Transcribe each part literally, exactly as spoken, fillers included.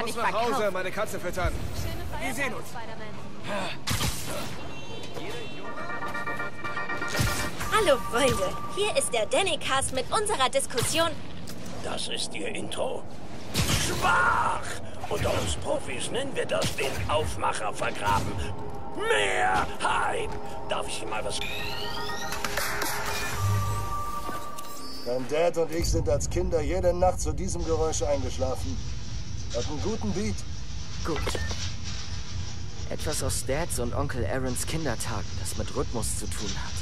kann ich nach Hause, meine Katze füttern. Wir sehen uns. Hallo Freunde, hier ist der Danny-Cast mit unserer Diskussion. Das ist Ihr Intro? Schwach! Unter uns Profis nennen wir das den Aufmacher vergraben. Mehr Hype! Darf ich Ihnen mal was... Dein Dad und ich sind als Kinder jede Nacht zu diesem Geräusch eingeschlafen. Hat einen guten Beat. Gut. Etwas aus Dads und Onkel Aarons Kindertagen, das mit Rhythmus zu tun hat.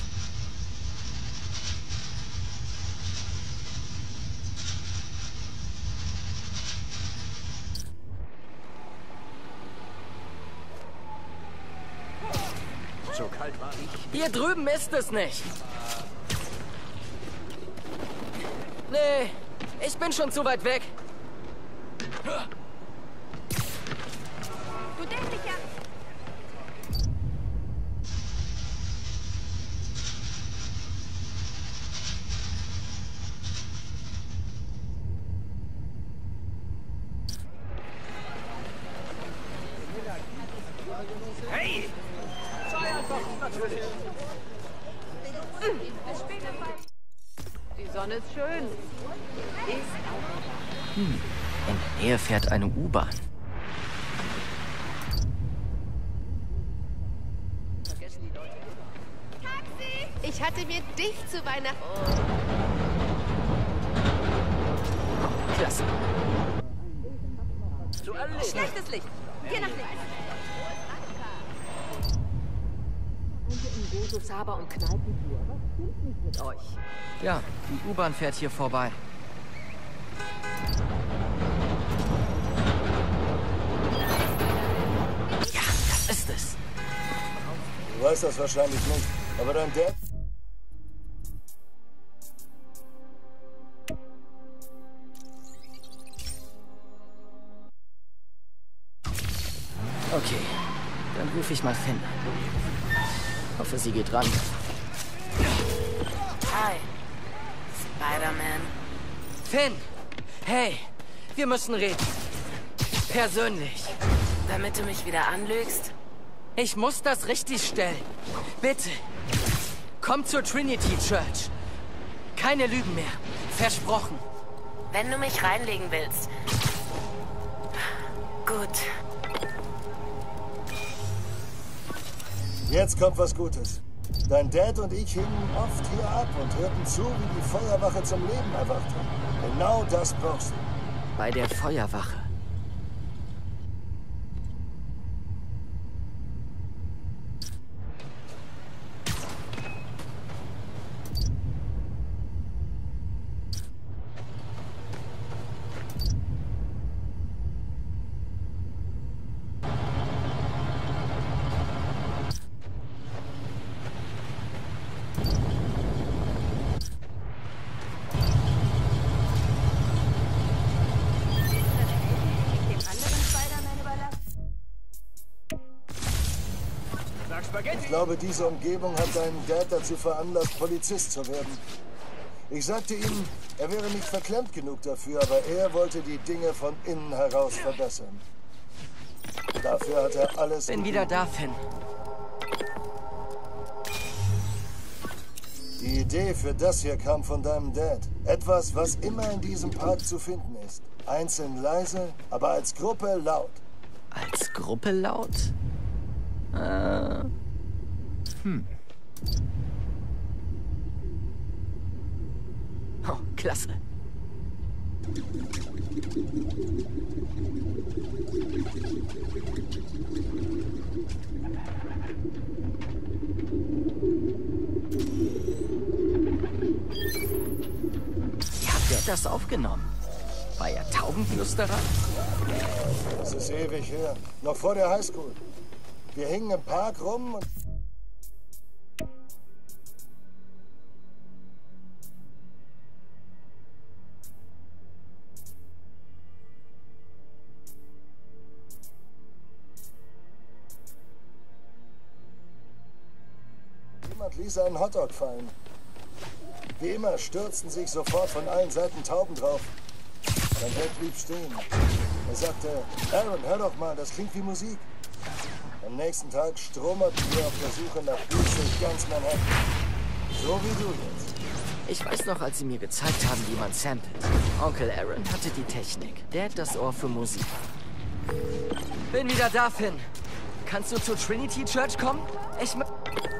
So kalt war ich. Hier drüben ist es nicht. Nee, ich bin schon zu weit weg. Du dämlicher... Hey! Sei einfach natürlich. Die Sonne ist schön. Ist Hm. In der Nähe fährt eine U-Bahn. Ich hatte mir dich zu Weihnachten... Oh, klasse. Zu erledigen. Schlechtes Licht. Hier nach links. In Gozo, Saba und Kneipentour. Was stimmt nicht mit euch? Ja, die U-Bahn fährt hier vorbei. Ja, das ist es. Du weißt das wahrscheinlich nicht, aber dein Dad... Okay, dann rufe ich mal Finn. Hoffe, sie geht ran. Hi, Spider-Man. Finn! Hey, wir müssen reden. Persönlich. Damit du mich wieder anlügst? Ich muss das richtig stellen. Bitte. Komm zur Trinity Church. Keine Lügen mehr. Versprochen. Wenn du mich reinlegen willst. Gut. Jetzt kommt was Gutes. Dein Dad und ich hingen oft hier ab und hörten zu, wie die Feuerwache zum Leben erwachte. Genau das brauchst du. Bei der Feuerwache. Ich glaube, diese Umgebung hat deinen Dad dazu veranlasst, Polizist zu werden. Ich sagte ihm, er wäre nicht verklemmt genug dafür, aber er wollte die Dinge von innen heraus verbessern. Dafür hat er alles... Bin wieder da, Finn. Die Idee für das hier kam von deinem Dad. Etwas, was immer in diesem Park zu finden ist. Einzeln leise, aber als Gruppe laut. Als Gruppe laut? Äh... Hm. Oh, klasse. Wie habt ihr das aufgenommen? War ja Taubenflüsterer? Das ist ewig her. Noch vor der Highschool. Wir hingen im Park rum und... Jemand ließ einen Hotdog fallen. Wie immer stürzten sich sofort von allen Seiten Tauben drauf. Sein Dad blieb stehen. Er sagte, Aaron, hör doch mal, das klingt wie Musik. Am nächsten Tag stromerten wir auf der Suche nach Beats durch ganz Manhattan. So wie du jetzt. Ich weiß noch, als sie mir gezeigt haben, wie man samplet. Onkel Aaron hatte die Technik. Der hat das Ohr für Musik. Bin wieder da, Finn. Kannst du zur Trinity Church kommen? Ich m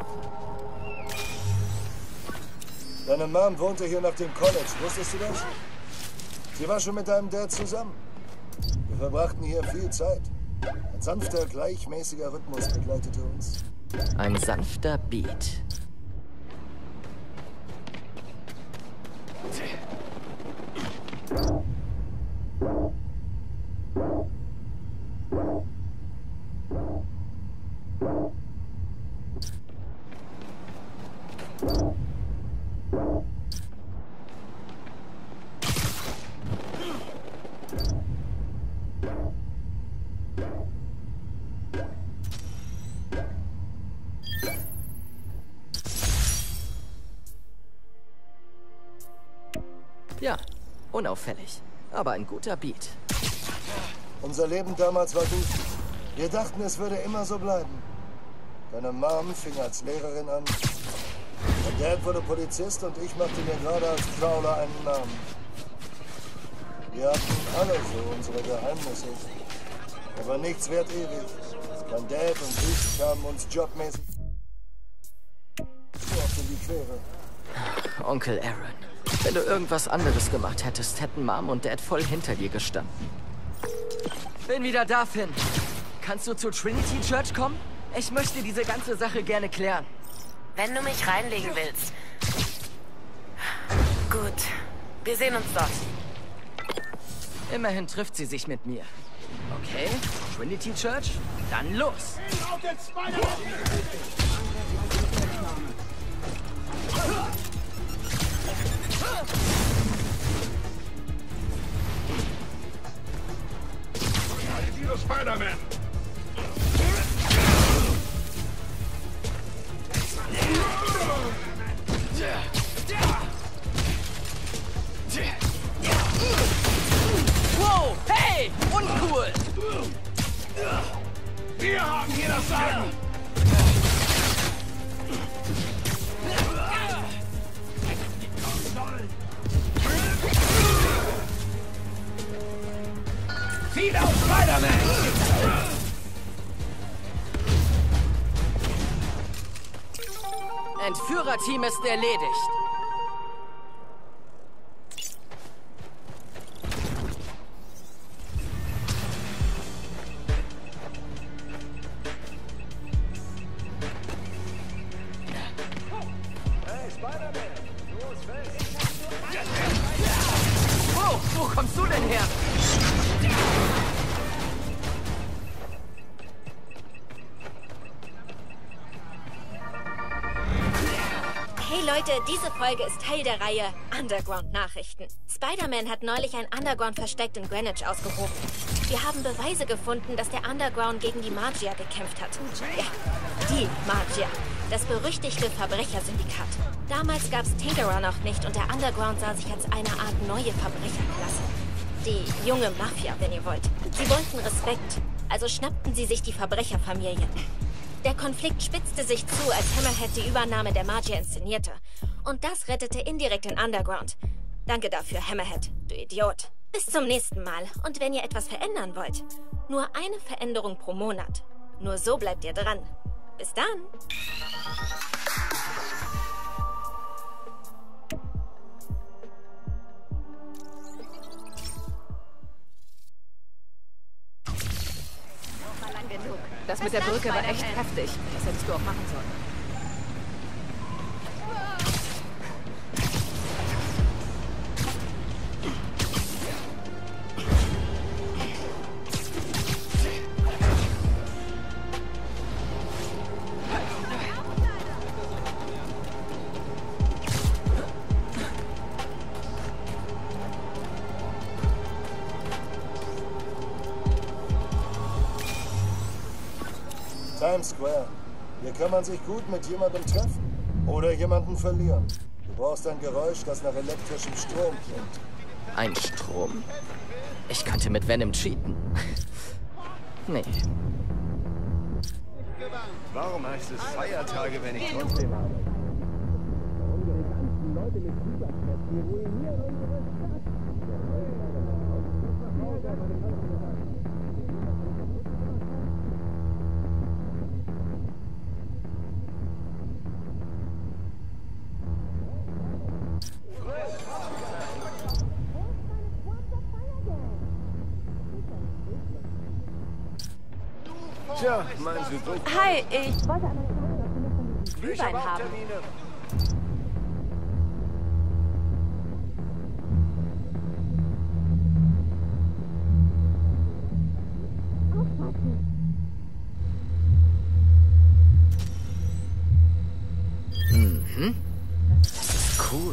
Deine Mom wohnte hier nach dem College. Wusstest du das? Sie war schon mit deinem Dad zusammen. Wir verbrachten hier viel Zeit. Ein sanfter, gleichmäßiger Rhythmus begleitete uns. Ein sanfter Beat. Ja, unauffällig. Aber ein guter Beat. Unser Leben damals war gut. Wir dachten, es würde immer so bleiben. Deine Mom fing als Lehrerin an. Mein Dad wurde Polizist und ich machte mir gerade als Prowler einen Namen. Wir hatten alle so unsere Geheimnisse. Aber nichts währt ewig. Mein Dad und ich kamen uns jobmäßig auf in die Quere. Onkel Aaron. Wenn du irgendwas anderes gemacht hättest, hätten Mom und Dad voll hinter dir gestanden. Bin wieder da, Finn. Kannst du zur Trinity Church kommen? Ich möchte diese ganze Sache gerne klären. Wenn du mich reinlegen willst. Gut. Wir sehen uns dort. Immerhin trifft sie sich mit mir. Okay, Trinity Church? Dann los! Spider-Man! Wow, hey! Uncool! Wir haben hier das Sagen! Sieht aus, Spider-Man! Entführerteam ist erledigt. Hey, Spider-Man! Los, fest! Wo? Wo kommst du denn her? Hey Leute, diese Folge ist Teil der Reihe Underground-Nachrichten. Spider-Man hat neulich ein Underground-Versteck in Greenwich ausgehoben. Wir haben Beweise gefunden, dass der Underground gegen die Magier gekämpft hat. Ja, die Magier. Das berüchtigte Verbrechersyndikat. Damals gab es Tinkerer noch nicht und der Underground sah sich als eine Art neue Verbrecherklasse. Die junge Mafia, wenn ihr wollt. Sie wollten Respekt, also schnappten sie sich die Verbrecherfamilien. Der Konflikt spitzte sich zu, als Hammerhead die Übernahme der Magier inszenierte. Und das rettete indirekt den Underground. Danke dafür, Hammerhead, du Idiot. Bis zum nächsten Mal. Und wenn ihr etwas verändern wollt, nur eine Veränderung pro Monat. Nur so bleibt ihr dran. Bis dann. Das mit der Brücke war echt heftig. Das hättest du auch machen sollen. Times Square. Hier kann man sich gut mit jemandem treffen. Oder jemanden verlieren. Du brauchst ein Geräusch, das nach elektrischem Strom klingt. Ein Strom? Ich könnte mit Venom cheaten. Nee. Warum heißt es Feiertage, wenn ich trotzdem habe? Tja, meinen Sie so? Hi, ich wollte einmal fragen, ob Sie noch von diesem Glühwein haben. Termine. Mhm. Das ist cool.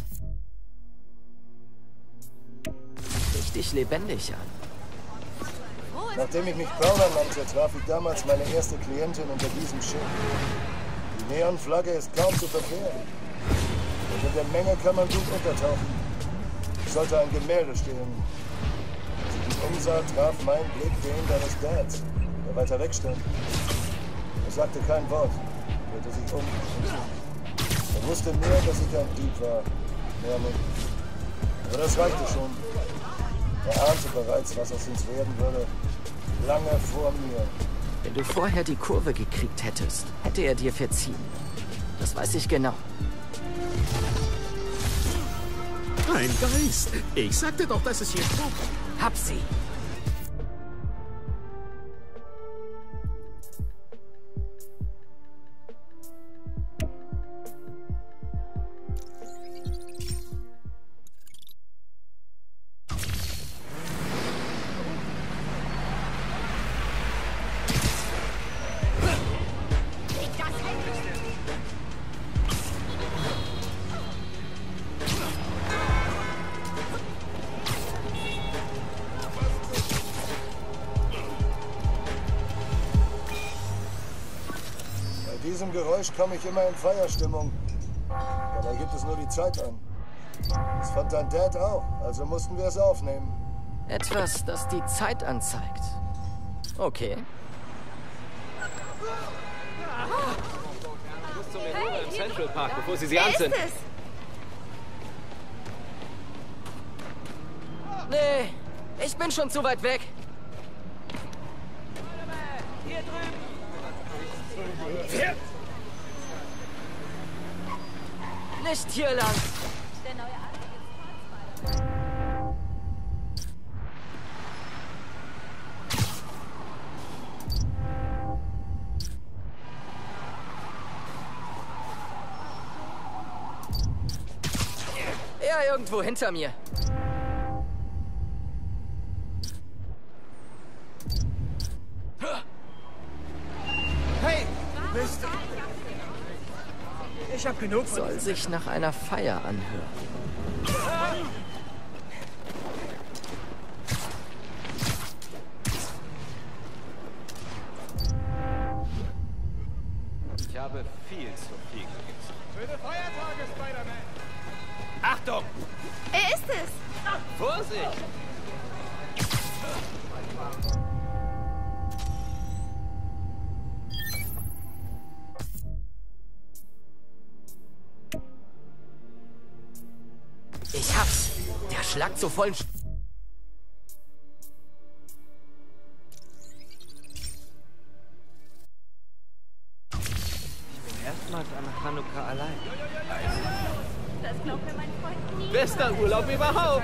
Richtig lebendig an. Nachdem ich mich Prowler nannte, traf ich damals meine erste Klientin unter diesem Schild. Die Neonflagge ist kaum zu verkehren. Und in der Menge kann man gut untertauchen. Es sollte ein Gemälde stehen. Als ich mich umsah, traf mein Blick den deines Dads, der weiter weg stand. Er sagte kein Wort, drehte sich um. Er wusste nur, dass ich ein Dieb war. Mehr nicht. Aber das reichte schon. Er ahnte bereits, was aus uns werden würde. Lange vor mir. Wenn du vorher die Kurve gekriegt hättest, hätte er dir verziehen. Das weiß ich genau. Ein Geist. Ich sagte doch, dass es hier spukt. Hab sie. Bei diesem Geräusch komme ich immer in Feierstimmung. Dabei gibt es nur die Zeit an. Das fand dein Dad auch, also mussten wir es aufnehmen. Etwas, das die Zeit anzeigt. Okay. Ich muss zum Menora im Central Park, bevor sie sie Wer anzünden. ist es? Nee, ich bin schon zu weit weg. Hier drüben! Nicht hier lang. Er irgendwo hinter mir. Hey! Mist! Ich hab genug von Soll sich nach einer Feier anhören. Ich habe viel zu viel gegessen. Schöne Feiertage, Spider-Man! Achtung! Er ist es. Vorsicht! Ich hab's. Der schlagt so vollen... Sch Erstmals an Hanukkah allein. Das glaubt mir mein Freund nie. Bester Urlaub überhaupt!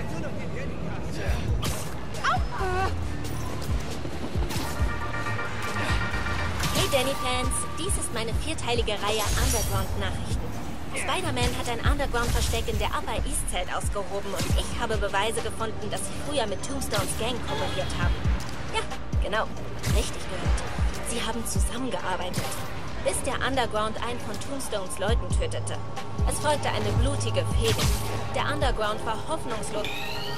Hey Danny-Fans, dies ist meine vierteilige Reihe Underground-Nachrichten. Spider-Man hat ein Underground-Versteck in der Upper East Side ausgehoben und ich habe Beweise gefunden, dass sie früher mit Tombstones Gang kooperiert haben. Ja, genau, richtig gehört. Sie haben zusammengearbeitet, bis der Underground einen von Tombstones Leuten tötete. Es folgte eine blutige Fehde. Der Underground war hoffnungslos.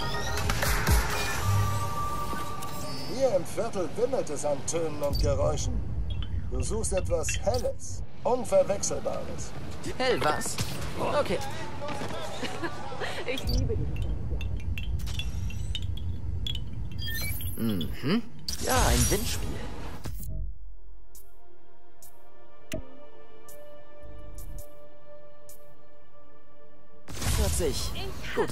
Hier im Viertel wimmelt es an Tönen und Geräuschen. Du suchst etwas Helles, Unverwechselbares. Hell, was? Okay. Ich liebe ihn. Mhm. Ja, ein Windspiel. Hört sich gut.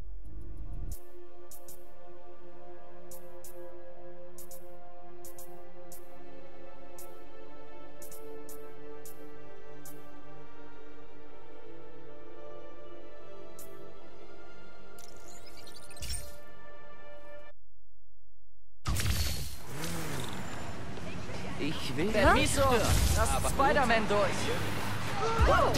Ich will Der Miso, lass Spider-Man durch. Wow.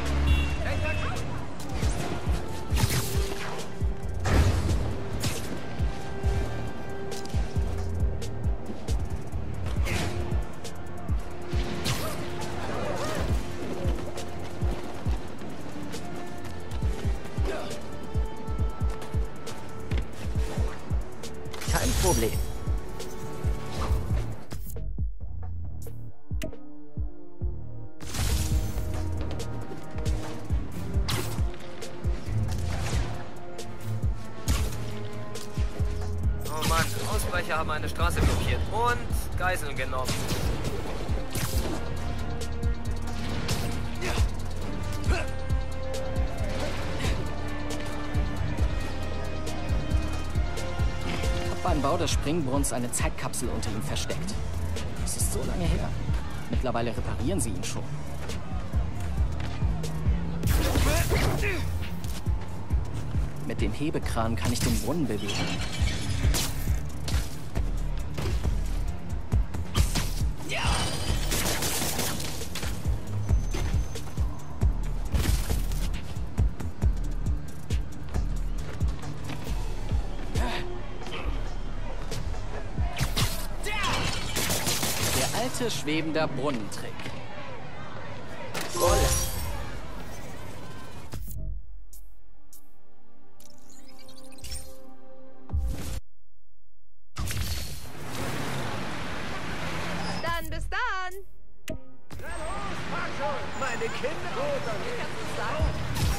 Kein Problem. Oh Mann, Ausbrecher haben eine Straße blockiert und Geiseln genommen. Beim Bau des Springbrunns eine Zeitkapsel unter ihm versteckt. Das ist so lange her. Mittlerweile reparieren sie ihn schon. Mit dem Hebekran kann ich den Brunnen bewegen. Alte schwebender Brunnentrick. Voll. Dann bis dann. Meine Kinder. Gut, dann Kannst du sagen?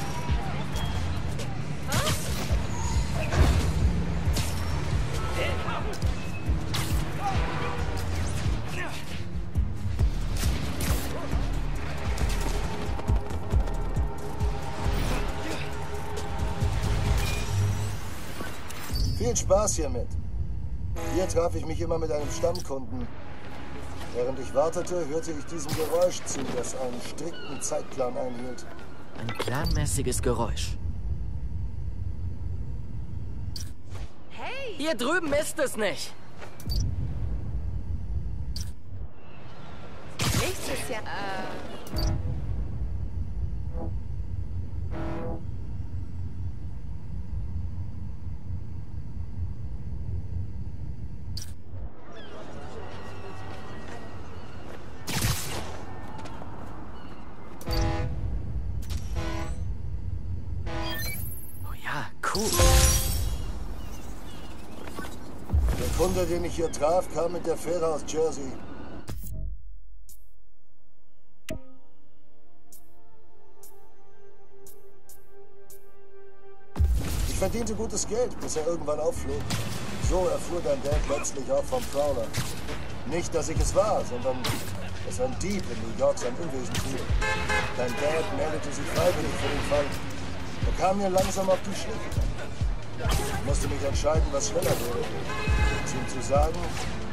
Viel Spaß hiermit. Hier traf ich mich immer mit einem Stammkunden. Während ich wartete, hörte ich diesem Geräusch zu, das einen strikten Zeitplan einhielt. Ein planmäßiges Geräusch. Hey! Hier drüben ist es nicht. Nächstes Jahr. Äh. Cool. Der Kunde, den ich hier traf, kam mit der Fähre aus Jersey. Ich verdiente gutes Geld, bis er irgendwann aufflog. So erfuhr dein Dad letztlich auch vom Prowler. Nicht, dass ich es war, sondern dass ein Dieb in New York sein Unwesen trieb. Dein Dad meldete sich freiwillig für den Fall. Er kam mir langsam auf die Schliche. Ich musste mich entscheiden, was schneller wäre. Es ihm zu sagen